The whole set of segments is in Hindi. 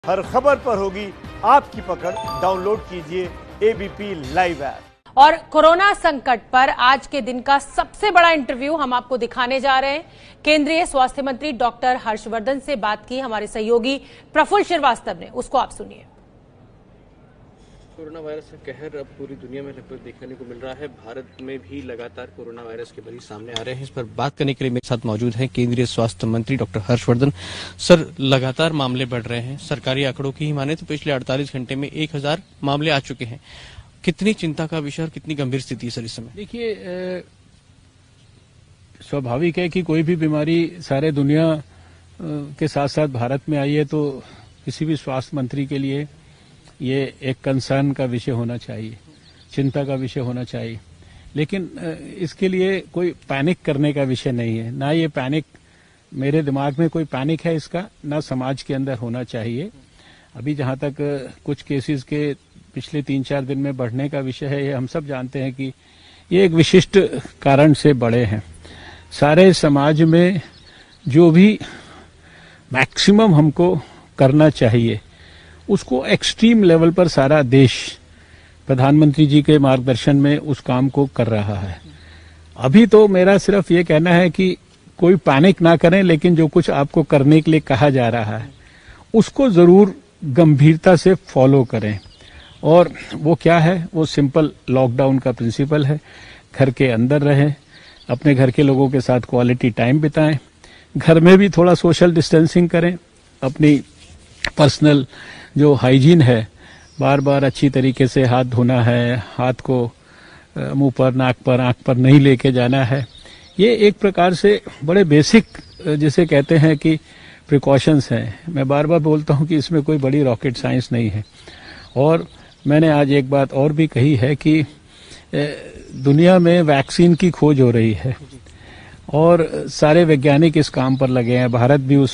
हर खबर पर होगी आपकी पकड़। डाउनलोड कीजिए एबीपी लाइव ऐप। और कोरोना संकट पर आज के दिन का सबसे बड़ा इंटरव्यू हम आपको दिखाने जा रहे हैं। केंद्रीय स्वास्थ्य मंत्री डॉक्टर हर्षवर्धन से बात की हमारे सहयोगी प्रफुल्ल श्रीवास्तव ने, उसको आप सुनिए। कोरोना वायरस का कहर अब पूरी दुनिया में लगभग देखने को मिल रहा है। भारत में भी लगातार कोरोना वायरस के मरीज सामने आ रहे हैं। इस पर बात करने के लिए मेरे साथ मौजूद हैं केंद्रीय स्वास्थ्य मंत्री डॉक्टर हर्षवर्धन। सर, लगातार मामले बढ़ रहे हैं। सरकारी आंकड़ों की ही माने तो पिछले 48 घंटे में 1000 मामले आ चुके हैं। कितनी चिंता का विषय और कितनी गंभीर स्थिति है सर इस समय? देखिए, स्वाभाविक है कि कोई भी बीमारी सारे दुनिया के साथ साथ भारत में आई है तो किसी भी स्वास्थ्य मंत्री के लिए ये एक कंसर्न का विषय होना चाहिए, चिंता का विषय होना चाहिए। लेकिन इसके लिए कोई पैनिक करने का विषय नहीं है। ना ये पैनिक, मेरे दिमाग में कोई पैनिक है इसका, ना समाज के अंदर होना चाहिए। अभी जहां तक कुछ केसेस के पिछले 3-4 दिन में बढ़ने का विषय है, ये हम सब जानते हैं कि ये एक विशिष्ट कारण से बढ़े हैं। सारे समाज में जो भी मैक्सिमम हमको करना चाहिए उसको एक्सट्रीम लेवल पर सारा देश प्रधानमंत्री जी के मार्गदर्शन में उस काम को कर रहा है। अभी तो मेरा सिर्फ ये कहना है कि कोई पैनिक ना करें, लेकिन जो कुछ आपको करने के लिए कहा जा रहा है उसको जरूर गंभीरता से फॉलो करें। और वो क्या है? वो सिंपल लॉकडाउन का प्रिंसिपल है। घर के अंदर रहें, अपने घर के लोगों के साथ क्वालिटी टाइम बिताएं, घर में भी थोड़ा सोशल डिस्टेंसिंग करें, अपनी पर्सनल जो हाइजीन है, बार बार अच्छी तरीके से हाथ धोना है, हाथ को मुंह पर, नाक पर, आंख पर नहीं लेके जाना है। ये एक प्रकार से बड़े बेसिक जिसे कहते हैं कि प्रिकॉशंस हैं। मैं बार बार बोलता हूं कि इसमें कोई बड़ी रॉकेट साइंस नहीं है। और मैंने आज एक बात और भी कही है कि दुनिया में वैक्सीन की खोज हो रही है और सारे वैज्ञानिक इस काम पर लगे हैं। भारत भी उस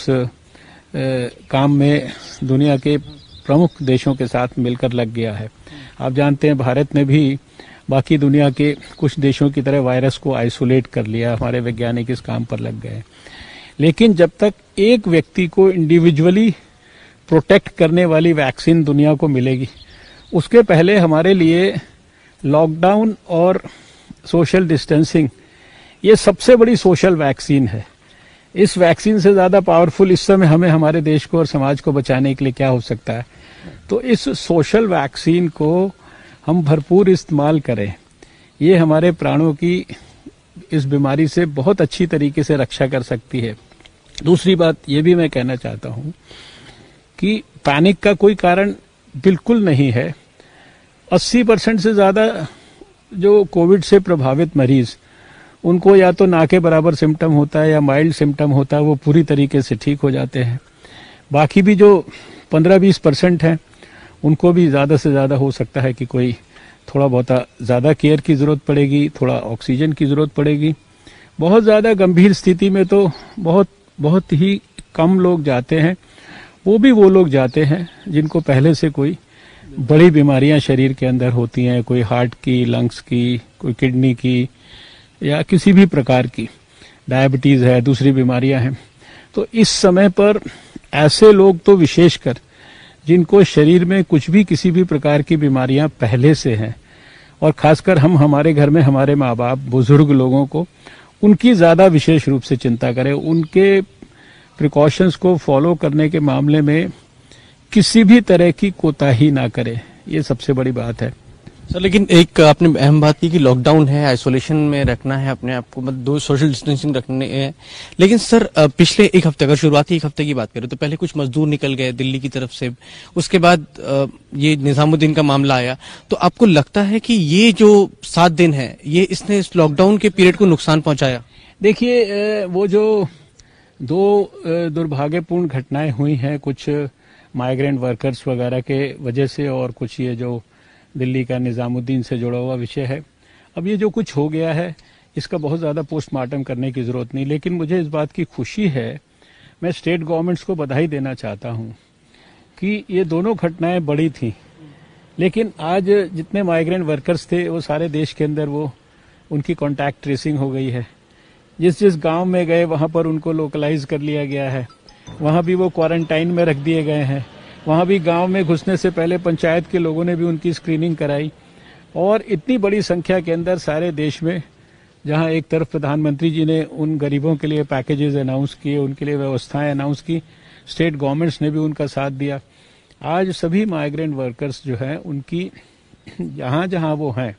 काम में दुनिया के प्रमुख देशों के साथ मिलकर लग गया है। आप जानते हैं भारत ने भी बाकी दुनिया के कुछ देशों की तरह वायरस को आइसोलेट कर लिया। हमारे वैज्ञानिक इस काम पर लग गए। लेकिन जब तक एक व्यक्ति को इंडिविजुअली प्रोटेक्ट करने वाली वैक्सीन दुनिया को मिलेगी, उसके पहले हमारे लिए लॉकडाउन और सोशल डिस्टेंसिंग ये सबसे बड़ी सोशल वैक्सीन है। इस वैक्सीन से ज्यादा पावरफुल इस समय हमें हमारे देश को और समाज को बचाने के लिए क्या हो सकता है? तो इस सोशल वैक्सीन को हम भरपूर इस्तेमाल करें। ये हमारे प्राणों की इस बीमारी से बहुत अच्छी तरीके से रक्षा कर सकती है। दूसरी बात ये भी मैं कहना चाहता हूं कि पैनिक का कोई कारण बिल्कुल नहीं है। 80% से ज्यादा जो कोविड से प्रभावित मरीज, उनको या तो ना के बराबर सिम्टम होता है या माइल्ड सिम्टम होता है, वो पूरी तरीके से ठीक हो जाते हैं। बाकी भी जो 15-20% हैं उनको भी ज्यादा से ज्यादा हो सकता है कि कोई थोड़ा बहुत ज्यादा केयर की जरूरत पड़ेगी, थोड़ा ऑक्सीजन की जरूरत पड़ेगी। बहुत ज्यादा गंभीर स्थिति में तो बहुत ही कम लोग जाते हैं। वो भी वो लोग जाते हैं जिनको पहले से कोई बड़ी बीमारियां शरीर के अंदर होती हैं, कोई हार्ट की, लंग्स की, कोई किडनी की या किसी भी प्रकार की डायबिटीज है, दूसरी बीमारियां हैं। तो इस समय पर ऐसे लोग तो विशेषकर जिनको शरीर में कुछ भी किसी भी प्रकार की बीमारियां पहले से हैं, और खासकर हम हमारे घर में हमारे माँ बाप, बुजुर्ग लोगों को, उनकी ज्यादा विशेष रूप से चिंता करें। उनके प्रिकॉशंस को फॉलो करने के मामले में किसी भी तरह की कोताही ना करें। ये सबसे बड़ी बात है सर। लेकिन एक आपने अहम बात की कि लॉकडाउन है, आइसोलेशन में रखना है अपने आप को, मतलब 2 सोशल डिस्टेंसिंग रखने है। लेकिन सर, पिछले एक हफ्ते, अगर शुरुआती एक हफ्ते की बात करें तो पहले कुछ मजदूर निकल गए दिल्ली की तरफ से, उसके बाद ये निजामुद्दीन का मामला आया। तो आपको लगता है कि ये जो 7 दिन है, ये इसने इस लॉकडाउन के पीरियड को नुकसान पहुंचाया? देखिए, वो जो 2 दुर्भाग्यपूर्ण घटनाएं हुई हैं, कुछ माइग्रेंट वर्कर्स वगैरह के वजह से, और कुछ ये जो दिल्ली का निजामुद्दीन से जुड़ा हुआ विषय है। अब ये जो कुछ हो गया है इसका बहुत ज्यादा पोस्टमार्टम करने की जरूरत नहीं। लेकिन मुझे इस बात की खुशी है, मैं स्टेट गवर्नमेंट्स को बधाई देना चाहता हूं कि ये दोनों घटनाएं बड़ी थी। लेकिन आज जितने माइग्रेंट वर्कर्स थे वो सारे देश के अंदर वो उनकी कॉन्टैक्ट ट्रेसिंग हो गई है। जिस जिस गांव में गए वहां पर उनको लोकलाइज कर लिया गया है, वहां भी वो क्वारंटाइन में रख दिए गए हैं। वहाँ भी गांव में घुसने से पहले पंचायत के लोगों ने भी उनकी स्क्रीनिंग कराई। और इतनी बड़ी संख्या के अंदर सारे देश में, जहां एक तरफ प्रधानमंत्री जी ने उन गरीबों के लिए पैकेजेस अनाउंस किए, उनके लिए व्यवस्थाएं अनाउंस की, स्टेट गवर्नमेंट्स ने भी उनका साथ दिया। आज सभी माइग्रेंट वर्कर्स जो हैं उनकी जहां जहां वो हैं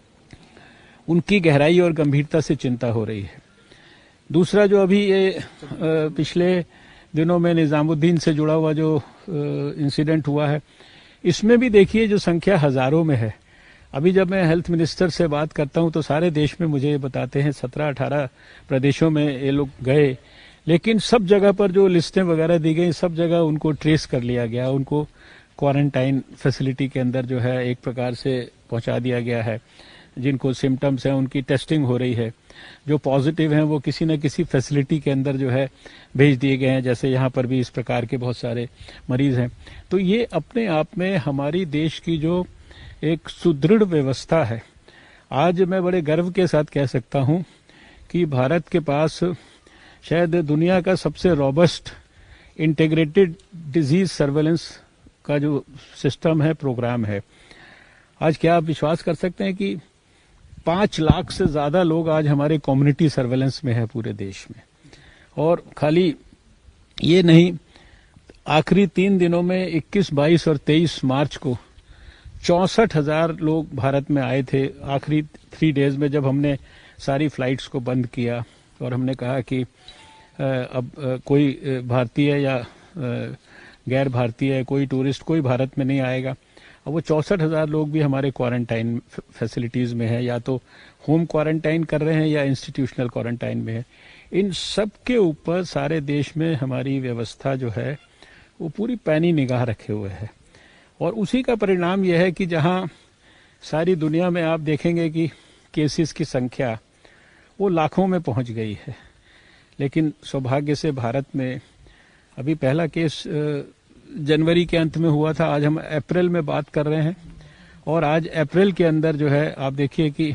उनकी गहराई और गंभीरता से चिंता हो रही है। दूसरा जो अभी ये पिछले दिनों में निजामुद्दीन से जुड़ा हुआ जो इंसिडेंट हुआ है, इसमें भी देखिए जो संख्या हजारों में है। अभी जब मैं हेल्थ मिनिस्टर से बात करता हूं तो सारे देश में मुझे बताते हैं 17-18 प्रदेशों में ये लोग गए, लेकिन सब जगह पर जो लिस्टें वगैरह दी गई सब जगह उनको ट्रेस कर लिया गया, उनको क्वारंटाइन फैसिलिटी के अंदर जो है एक प्रकार से पहुंचा दिया गया है। जिनको सिम्टम्स हैं उनकी टेस्टिंग हो रही है, जो पॉजिटिव हैं वो किसी न किसी फैसिलिटी के अंदर जो है भेज दिए गए हैं, जैसे यहाँ पर भी इस प्रकार के बहुत सारे मरीज हैं। तो ये अपने आप में हमारी देश की जो एक सुदृढ़ व्यवस्था है, आज मैं बड़े गर्व के साथ कह सकता हूँ कि भारत के पास शायद दुनिया का सबसे रॉबस्ट इंटीग्रेटेड डिजीज सर्वेलेंस का जो सिस्टम है, प्रोग्राम है। आज क्या आप विश्वास कर सकते हैं कि 5 लाख से ज्यादा लोग आज हमारे कम्युनिटी सर्वेलेंस में है पूरे देश में। और खाली ये नहीं, आखिरी 3 दिनों में 21, 22 और 23 मार्च को 64,000 लोग भारत में आए थे। आखिरी 3 डेज में जब हमने सारी फ्लाइट्स को बंद किया और हमने कहा कि अब कोई भारतीय या गैर भारतीय, कोई टूरिस्ट कोई भारत में नहीं आएगा। अब वो 64,000 लोग भी हमारे क्वारंटाइन फैसिलिटीज में है, या तो होम क्वारंटाइन कर रहे हैं या इंस्टीट्यूशनल क्वारंटाइन में है। इन सब के ऊपर सारे देश में हमारी व्यवस्था जो है वो पूरी पैनी निगाह रखे हुए है। और उसी का परिणाम यह है कि जहां सारी दुनिया में आप देखेंगे कि केसेस की संख्या वो लाखों में पहुंच गई है, लेकिन सौभाग्य से भारत में अभी पहला केस जनवरी के अंत में हुआ था। आज हम अप्रैल में बात कर रहे हैं और आज अप्रैल के अंदर जो है आप देखिए कि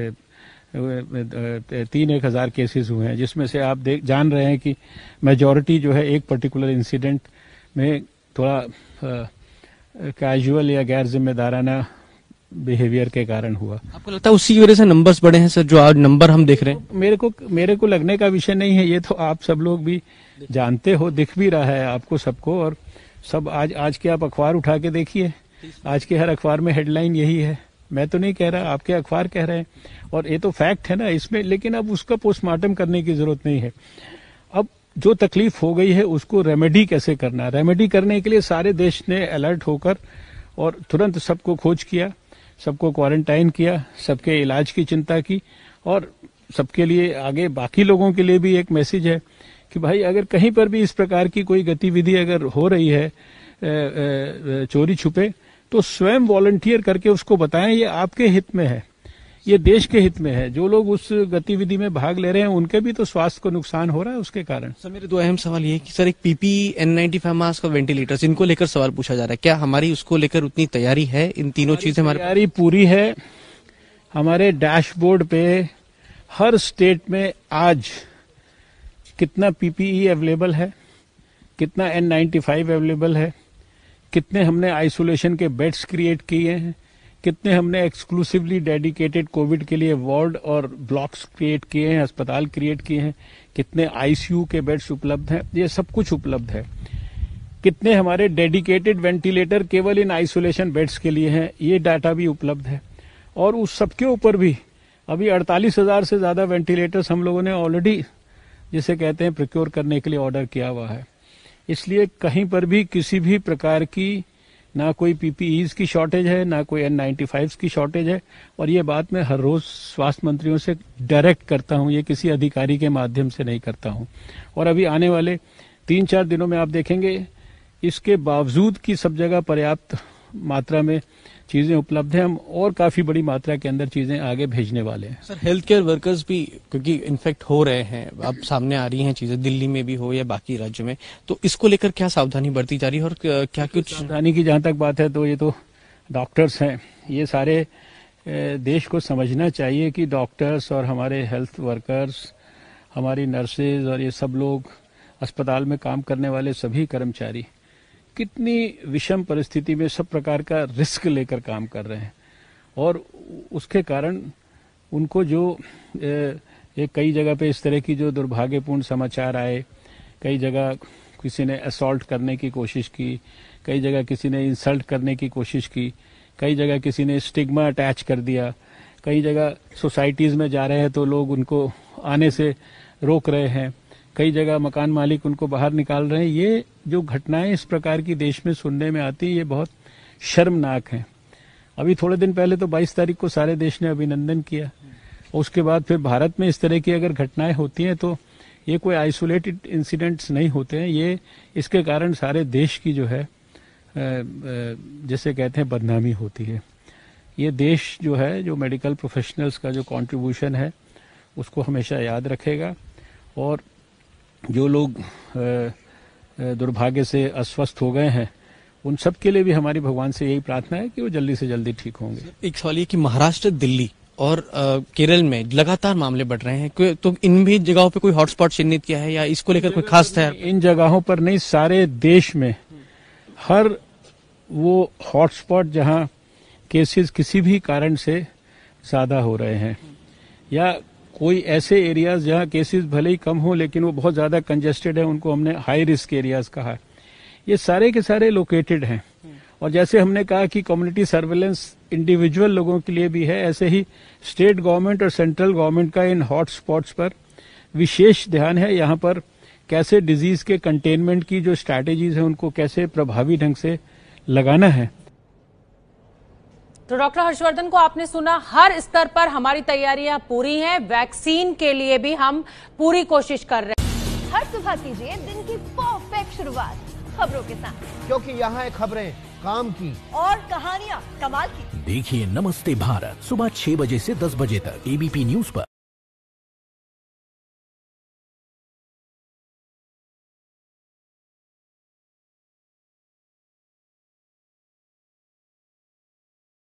3,000 केसेस हुए हैं, जिसमें से आप जान रहे हैं कि मेजॉरिटी जो है एक पर्टिकुलर इंसिडेंट में थोड़ा कैजुअल या गैर जिम्मेदाराना बिहेवियर के कारण हुआ। आपको लगता है उसी की वजह से नंबर्स बढ़े हैं सर, जो आज नंबर हम देख रहे हैं? मेरे को लगने का विषय नहीं है, ये तो आप सब लोग भी जानते हो, दिख भी रहा है आपको सबको। और सब आज के आप अखबार उठा के देखिए, आज के हर अखबार में हेडलाइन यही है। मैं तो नहीं कह रहा, आपके अखबार कह रहे हैं, और ये तो फैक्ट है ना इसमें। लेकिन अब उसका पोस्टमार्टम करने की जरूरत नहीं है। अब जो तकलीफ हो गई है उसको रेमेडी कैसे करना, रेमेडी करने के लिए सारे देश ने अलर्ट होकर और तुरंत सबको खोज किया, सबको क्वारंटाइन किया, सबके इलाज की चिंता की। और सबके लिए आगे बाकी लोगों के लिए भी एक मैसेज है कि भाई अगर कहीं पर भी इस प्रकार की कोई गतिविधि अगर हो रही है चोरी छुपे, तो स्वयं वॉलंटियर करके उसको बताएं। ये आपके हित में है, ये देश के हित में है। जो लोग उस गतिविधि में भाग ले रहे हैं उनके भी तो स्वास्थ्य को नुकसान हो रहा है उसके कारण। सर मेरे 2 अहम सवाल ये है कि सर एक पीपीई, N95 मास्क और वेंटिलेटर्स, इनको लेकर सवाल पूछा जा रहा है। क्या हमारी उसको लेकर उतनी तैयारी है? इन तीनों चीजें हमारी तैयारी पूरी है। हमारे डैशबोर्ड पे हर स्टेट में आज कितना पीपीई अवेलेबल है, कितना N95 अवेलेबल है, कितने हमने आइसोलेशन के बेड्स क्रिएट किए हैं, कितने हमने एक्सक्लूसिवली डेडिकेटेड कोविड के लिए वार्ड और ब्लॉक्स क्रिएट किए हैं, अस्पताल क्रिएट किए हैं, कितने आईसीयू के बेड्स उपलब्ध हैं, ये सब कुछ उपलब्ध है। कितने हमारे डेडिकेटेड वेंटिलेटर केवल इन आइसोलेशन बेड्स के लिए हैं, ये डाटा भी उपलब्ध है। और उस सबके ऊपर भी अभी 48,000 से ज्यादा वेंटिलेटर्स हम लोगों ने ऑलरेडी, जिसे कहते हैं, प्रोक्योर करने के लिए ऑर्डर किया हुआ है। इसलिए कहीं पर भी किसी भी प्रकार की ना कोई पीपीईज की शॉर्टेज है, ना कोई N95 की शॉर्टेज है। और ये बात मैं हर रोज स्वास्थ्य मंत्रियों से डायरेक्ट करता हूं, ये किसी अधिकारी के माध्यम से नहीं करता हूं। और अभी आने वाले 3-4 दिनों में आप देखेंगे इसके बावजूद कि सब जगह पर्याप्त मात्रा में चीजें उपलब्ध हैं, हम और काफी बड़ी मात्रा के अंदर चीजें आगे भेजने वाले हैं। सर हेल्थ केयर वर्कर्स भी क्योंकि इन्फेक्ट हो रहे हैं, अब सामने आ रही हैं चीजें, दिल्ली में भी हो या बाकी राज्यों में, तो इसको लेकर क्या सावधानी बरती जा रही है और क्या कुछ सावधानी की जहां तक बात है तो ये तो डॉक्टर्स हैं, ये सारे देश को समझना चाहिए कि डॉक्टर्स और हमारे हेल्थ वर्कर्स, हमारी नर्सेज और ये सब लोग, अस्पताल में काम करने वाले सभी कर्मचारी कितनी विषम परिस्थिति में सब प्रकार का रिस्क लेकर काम कर रहे हैं, और उसके कारण उनको जो एक कई जगह पे इस तरह की जो दुर्भाग्यपूर्ण समाचार आए, कई जगह किसी ने असॉल्ट करने की कोशिश की, कई जगह किसी ने इंसल्ट करने की कोशिश की, कई जगह किसी ने स्टिग्मा अटैच कर दिया, कई जगह सोसाइटीज में जा रहे हैं तो लोग उनको आने से रोक रहे हैं, कई जगह मकान मालिक उनको बाहर निकाल रहे हैं। ये जो घटनाएं इस प्रकार की देश में सुनने में आती, ये बहुत शर्मनाक हैं। अभी थोड़े दिन पहले तो 22 तारीख को सारे देश ने अभिनंदन किया, और उसके बाद फिर भारत में इस तरह की अगर घटनाएं होती हैं तो ये कोई आइसोलेटेड इंसिडेंट्स नहीं होते हैं, ये इसके कारण सारे देश की जो है जैसे कहते हैं बदनामी होती है। ये देश जो है, जो मेडिकल प्रोफेशनल्स का जो कंट्रीब्यूशन है उसको हमेशा याद रखेगा, और जो लोग दुर्भाग्य से अस्वस्थ हो गए हैं उन सब के लिए भी हमारी भगवान से यही प्रार्थना है कि वो जल्दी से जल्दी ठीक होंगे। एक सवाल ये कि महाराष्ट्र, दिल्ली और केरल में लगातार मामले बढ़ रहे हैं, तो इन भी जगहों पे कोई हॉटस्पॉट चिन्हित किया है या इसको लेकर कोई खास तैयार? इन जगहों पर नहीं, सारे देश में हर वो हॉटस्पॉट जहां केसेस किसी भी कारण से ज्यादा हो रहे हैं, या कोई ऐसे एरियाज जहां केसेस भले ही कम हो लेकिन वो बहुत ज्यादा कंजेस्टेड है, उनको हमने हाई रिस्क एरियाज कहा है, ये सारे के सारे लोकेटेड हैं। और जैसे हमने कहा कि कम्युनिटी सर्वेलेंस इंडिविजुअल लोगों के लिए भी है, ऐसे ही स्टेट गवर्नमेंट और सेंट्रल गवर्नमेंट का इन हॉट स्पॉट्स पर विशेष ध्यान है। यहाँ पर कैसे डिजीज के कंटेनमेंट की जो स्ट्रैटेजीज है उनको कैसे प्रभावी ढंग से लगाना है। तो डॉक्टर हर्षवर्धन को आपने सुना, हर स्तर पर हमारी तैयारियां पूरी हैं, वैक्सीन के लिए भी हम पूरी कोशिश कर रहे हैं। हर सुबह कीजिए दिन की परफेक्ट शुरुआत खबरों के साथ, क्योंकि यहाँ है खबरें काम की और कहानियां कमाल की। देखिए नमस्ते भारत सुबह 6 बजे से 10 बजे तक एबीपी न्यूज पर।